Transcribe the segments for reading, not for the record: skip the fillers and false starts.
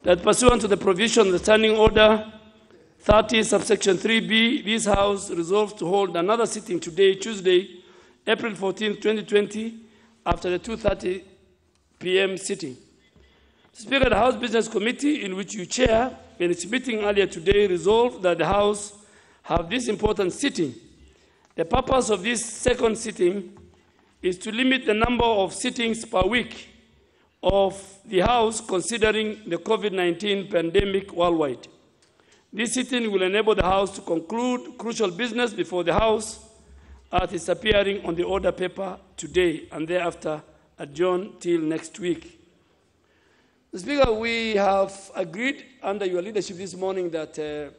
that pursuant to the provision of the Standing Order 30, subsection 3B, this House resolves to hold another sitting today, Tuesday, April 14, 2020, after the 2:30 p.m. sitting. Speaker, the House Business Committee, in which you chair, in its meeting earlier today, resolved that the House have this important sitting. The purpose of this second sitting is to limit the number of sittings per week of the House considering the COVID-19 pandemic worldwide. This sitting will enable the House to conclude crucial business before the House as is appearing on the order paper today and thereafter adjourn till next week. Mr. Speaker, we have agreed under your leadership this morning that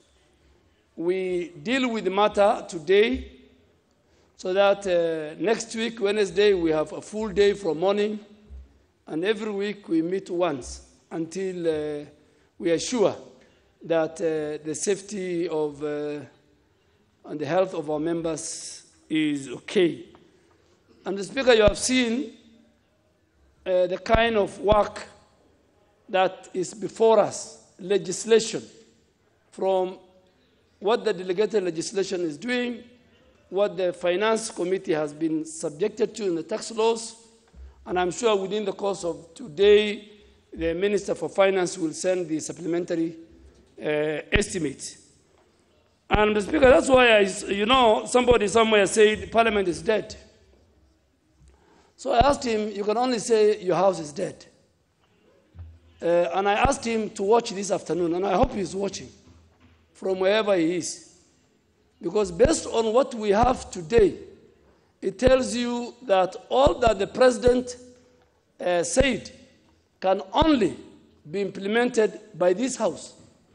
we deal with the matter today so that next week, Wednesday, we have a full day from morning, and every week we meet once until we are sure that the safety of and the health of our members is okay. And, Mr. Speaker, you have seen the kind of work that is before us, legislation, from what the delegated legislation is doing, what the Finance Committee has been subjected to in the tax laws, and I'm sure within the course of today, the Minister for Finance will send the supplementary estimates. And, Mr. Speaker, that's why, somebody somewhere said Parliament is dead. So I asked him, you can only say your house is dead. And I asked him to watch this afternoon, and I hope he's watching from wherever he is. Because based on what we have today, it tells you that all that the President said can only be implemented by this House.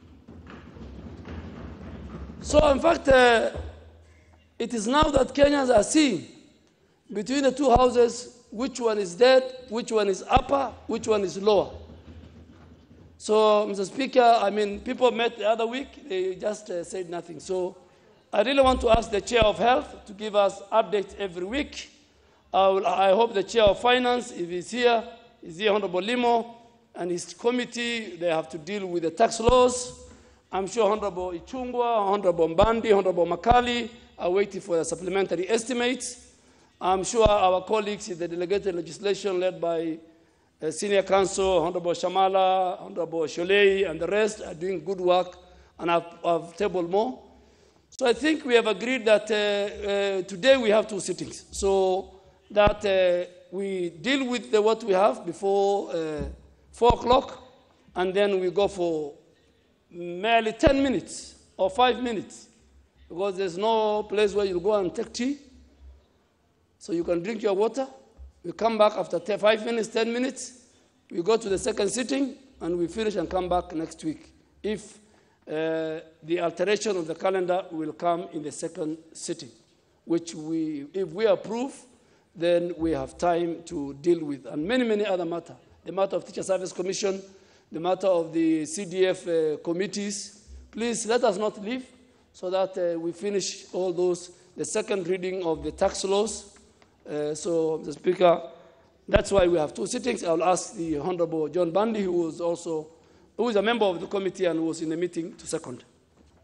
So, in fact, it is now that Kenyans are seeing between the two houses which one is dead, which one is upper, which one is lower. So, Mr. Speaker, people met the other week, they just said nothing. So, I really want to ask the Chair of Health to give us updates every week. I hope the Chair of Finance, if he's here, Honorable Limo, and his committee, they have to deal with the tax laws. I'm sure Honorable Ichungwa, Honorable Mbandi, Honorable Makali are waiting for the supplementary estimates. I'm sure our colleagues in the delegated legislation led by Senior Counsel, Honorable Shamala, Honorable Sholei, and the rest are doing good work, and I've tabled more. So I think we have agreed that today we have two sittings, so that we deal with what we have before 4 o'clock, and then we go for merely 10 minutes or 5 minutes, because there's no place where you go and take tea. So you can drink your water. We come back after 5 minutes, 10 minutes. We go to the second sitting, and we finish and come back next week, if the alteration of the calendar will come in the second sitting, which if we approve, then we have time to deal with, and many, many other matters. The matter of Teacher Service Commission, the matter of the CDF committees. Please let us not leave so that we finish all those, the second reading of the tax laws. So, Mr. Speaker, that's why we have two sittings. I'll ask the Honorable John Bandi, who is a member of the committee and was in the meeting, to second.